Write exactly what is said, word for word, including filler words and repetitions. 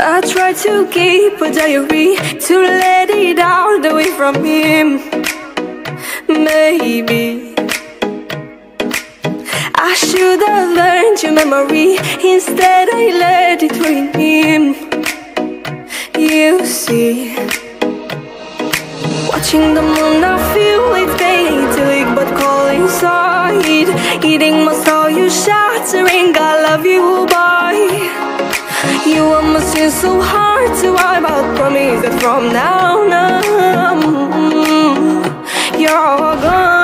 I try to keep a diary, to let it out away from him. Maybe I should have learned your memory, instead I let it ruin him. You see, watching the moon I feel it's painting, but cold inside. Eating my soul, you shattering, I love you, boy. You almost seem so hard to wipe out. Promise that from now on you're all gone.